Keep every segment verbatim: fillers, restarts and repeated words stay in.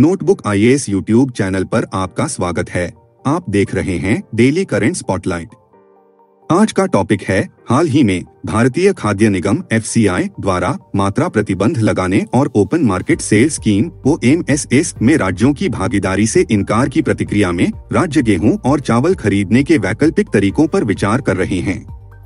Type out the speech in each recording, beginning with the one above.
Notebook IAS YouTube channel पर आपका स्वागत है। आप देख रहे हैं डेली करंट स्पॉटलाइट। आज का टॉपिक है हाल ही में भारतीय खाद्य निगम एफसीआई द्वारा मात्रा प्रतिबंध लगाने और open market sale scheme O M S S में राज्यों की भागीदारी से इनकार की प्रतिक्रिया में राज्य गेहूं और चावल खरीदने के वैकल्पिक तरीकों पर विचार कर रहे हैं।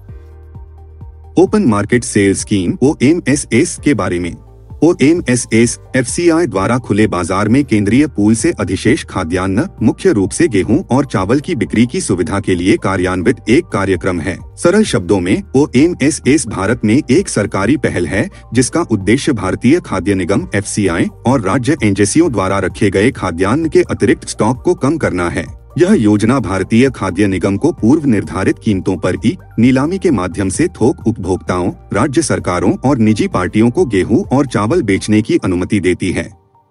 Open market sale scheme O M S S के बारे में O M S S FCI द्वारा खुले बाजार में केंद्रीय पूल से अधिशेष खाद्यान्न मुख्य रूप से गेहूं और चावल की बिक्री की सुविधा के लिए कार्यान्वित एक कार्यक्रम है। सरल शब्दों में O M S S Bharat में एक सरकारी पहल है जिसका उद्देश्य भारतीय खाद्य निगम एफसीआई और राज्य एजेंसियों द्वारा रखे गए खाद्यान्न के अतिरिक्त स्टॉक को कम करना है। यह योजना भारतीय खाद्य निगम को पूर्व निर्धारित कीमतों पर ई नीलामी के माध्यम से थोक उपभोक्ताओं, राज्य सरकारों और निजी पार्टियों को गेहूं और चावल बेचने की अनुमति देती है।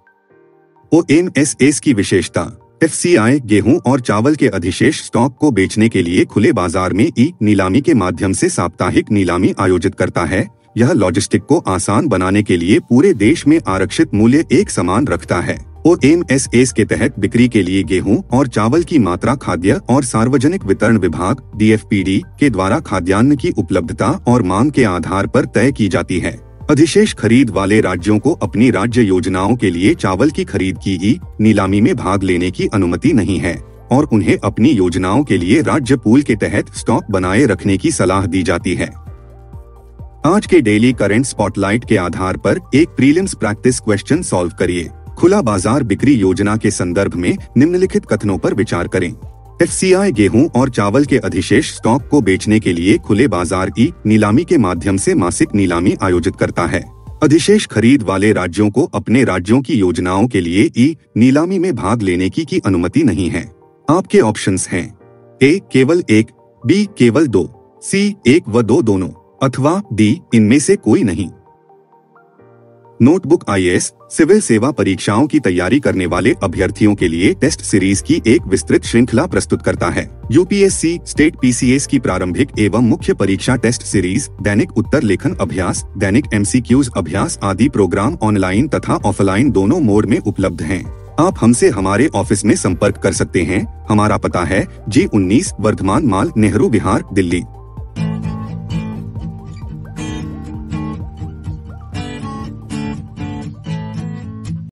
ओ एम एस एस की विशेषता: एफसीआई गेहूं और चावल के अधिशेष स्टॉक को बेचने के लिए खुले बाजार में ई नीलामी के माध्यम से साप्ताहिक नीलामी आयोजित करता है। यह लॉजिस्टिक को आसान बनाने के लिए पूरे देश में आरक्षित मूल्य एक समान रखता है। ओ एम एस एस के तहत बिक्री के लिए गेहूं और चावल की मात्रा खाद्य और सार्वजनिक वितरण विभाग डी एफ पी डी के द्वारा खाद्यान्न की उपलब्धता और मांग के आधार पर तय की जाती है। अधिशेष खरीद वाले राज्यों को अपनी राज्य योजनाओं के लिए चावल की खरीद की ई नीलामी में भाग लेने की अनुमति नहीं है और उन्हें अपनी योजनाओं के लिए राज्य पूल के तहत स्टॉक बनाए रखने की सलाह दी जाती है। आज के डेली करंट स्पॉटलाइट के आधार पर एक प्रीलिम्स प्रैक्टिस क्वेश्चन सॉल्व करिए। खुला बाजार बिक्री योजना के संदर्भ में निम्नलिखित कथनों पर विचार करें। एफसीआई गेहूं और चावल के अधिशेष स्टॉक को बेचने के लिए खुले बाजार ई नीलामी के माध्यम से मासिक नीलामी आयोजित करता है। अधिशेष खरीद वाले राज्यों को अपने राज्यों की योजनाओं के लिए ई नीलामी में भाग लेने की, की अनुमति नहीं है। आपके ऑप्शंस हैं ए केवल एक, बी केवल दो, सी एक व दो दोनों, अथवा डी इनमें से कोई नहीं। नोटबुक आईएएस सिविल सेवा परीक्षाओं की तैयारी करने वाले अभ्यर्थियों के लिए टेस्ट सीरीज की एक विस्तृत श्रृंखला प्रस्तुत करता है। यूपीएससी स्टेट पीसीएस की प्रारंभिक एवं मुख्य परीक्षा टेस्ट सीरीज, दैनिक उत्तर लेखन अभ्यास, दैनिक एमसीक्यूज अभ्यास आदि प्रोग्राम ऑनलाइन तथा ऑफलाइन दोनों मोड में उपलब्ध हैं। आप हमसे हमारे ऑफिस में संपर्क कर सकते हैं। हमारा पता है जी उन्नीस वर्धमान माल, नेहरू विहार, दिल्ली।